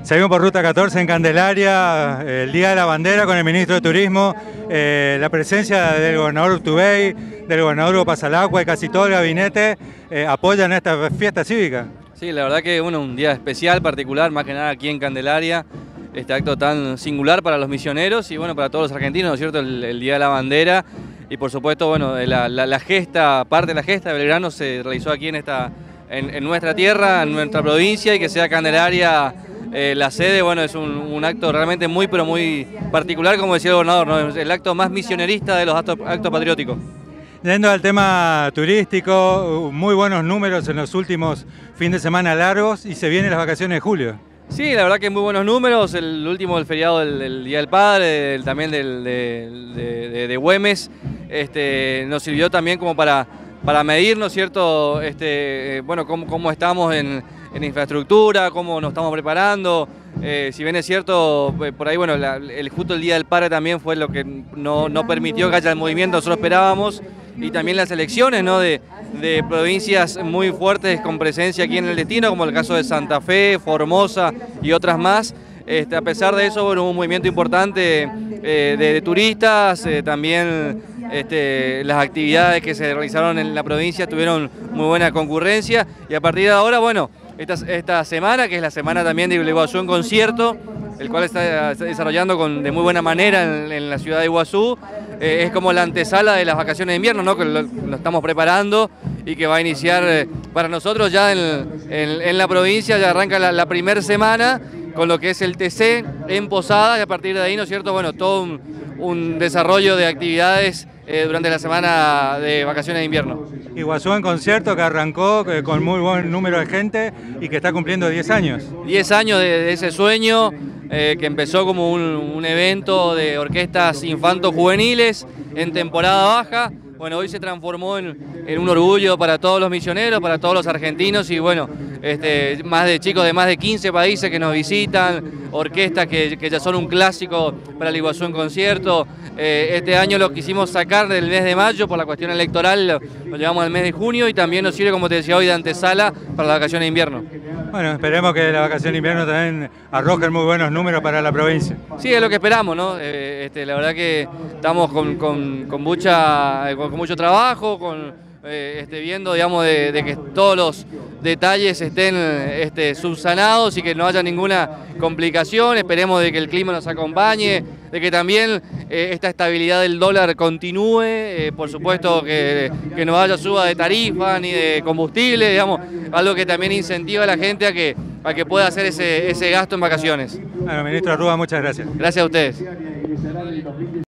Seguimos por Ruta 14 en Candelaria, el Día de la Bandera con el Ministro de Turismo, la presencia del gobernador Urtubey, del gobernador Hugo Pasalacqua y casi todo el gabinete apoyan esta fiesta cívica. Sí, la verdad que un día especial, particular, más que nada aquí en Candelaria, este acto tan singular para los misioneros y bueno, para todos los argentinos, ¿no es cierto?, el Día de la Bandera y por supuesto, bueno, la gesta, parte de la gesta de Belgrano se realizó aquí en nuestra tierra, en nuestra provincia y que sea Candelaria la sede, bueno, es un acto realmente muy, pero muy particular, como decía el gobernador, ¿no? Es el acto más misionerista de los actos patrióticos. Yendo al tema turístico, muy buenos números en los últimos fines de semana largos y se vienen las vacaciones de julio. Sí, la verdad que muy buenos números, el último del feriado del Día del Padre, también de Güemes, nos sirvió también como para medir, ¿no es cierto?, bueno, cómo estamos en infraestructura, cómo nos estamos preparando. Si bien es cierto, por ahí, bueno, justo el Día del Padre también fue lo que no permitió que haya el movimiento que nosotros esperábamos, y también las elecciones, ¿no?, de provincias muy fuertes con presencia aquí en el destino, como el caso de Santa Fe, Formosa y otras más. A pesar de eso, bueno, hubo un movimiento importante de turistas, también las actividades que se realizaron en la provincia tuvieron muy buena concurrencia y a partir de ahora, bueno, esta semana, que es la semana también de Iguazú en concierto, el cual está desarrollando de muy buena manera en la ciudad de Iguazú, es como la antesala de las vacaciones de invierno, ¿no?, que lo estamos preparando y que va a iniciar para nosotros ya en la provincia, ya arranca la primera semana con lo que es el TC en Posadas y a partir de ahí, ¿no es cierto?, bueno, todo un desarrollo de actividades durante la semana de vacaciones de invierno. Iguazú en concierto que arrancó con muy buen número de gente y que está cumpliendo 10 años. 10 años de ese sueño que empezó como un evento de orquestas infanto-juveniles en temporada baja. Bueno, hoy se transformó en un orgullo para todos los misioneros, para todos los argentinos y bueno, chicos de más de 15 países que nos visitan, orquestas que ya son un clásico para el Iguazú en concierto. Este año lo quisimos sacar del mes de mayo por la cuestión electoral, lo llevamos al mes de junio y también nos sirve, como te decía hoy, de antesala para las vacaciones de invierno. Bueno, esperemos que la vacación de invierno también arrojen muy buenos números para la provincia. Sí, es lo que esperamos, ¿no? La verdad que estamos con mucho trabajo, viendo, digamos, de que todos los detalles estén subsanados y que no haya ninguna complicación. Esperemos de que el clima nos acompañe, de que también esta estabilidad del dólar continúe, por supuesto que no haya suba de tarifa ni de combustible, digamos, algo que también incentiva a la gente a que pueda hacer ese gasto en vacaciones. Bueno, ministro Arrúa, muchas gracias. Gracias a ustedes.